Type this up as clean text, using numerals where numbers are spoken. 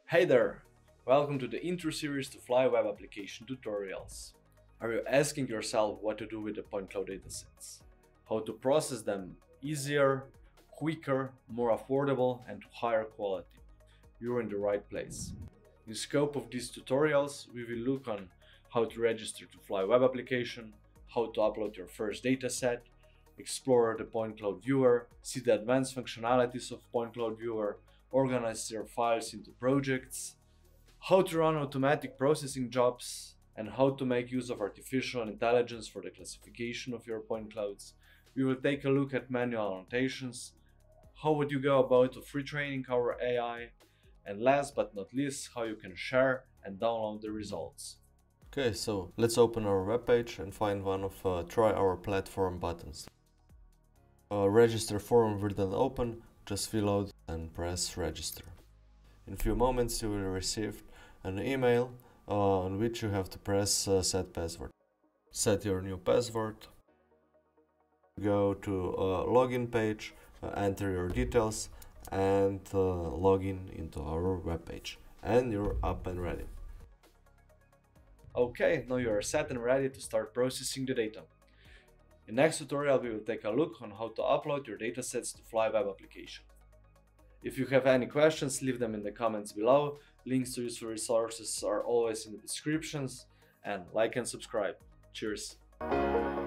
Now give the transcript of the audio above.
Hey there! Welcome to the intro series to Flai Web Application tutorials. Are you asking yourself what to do with the point cloud datasets? How to process them easier, quicker, more affordable, and to higher quality? You're in the right place. In the scope of these tutorials, we will look on how to register to Flai Web Application, how to upload your first dataset, explore the point cloud viewer, see the advanced functionalities of point cloud viewer, organize your files into projects, how to run automatic processing jobs, and how to make use of artificial intelligence for the classification of your point clouds. We will take a look at manual annotations, how would you go about retraining our AI, and last but not least, how you can share and download the results. Okay, so let's open our web page and find one of Try Our Platform buttons. Register form will then open, just fill out and press register. In a few moments you will receive an email on which you have to press set password. Set your new password, go to login page, enter your details and log into our web page, and you're up and ready. Okay, now you are set and ready to start processing the data. In the next tutorial we will take a look on how to upload your datasets to Flai Web Application. If you have any questions, leave them in the comments below. Links to useful resources are always in the descriptions, and like and subscribe. Cheers!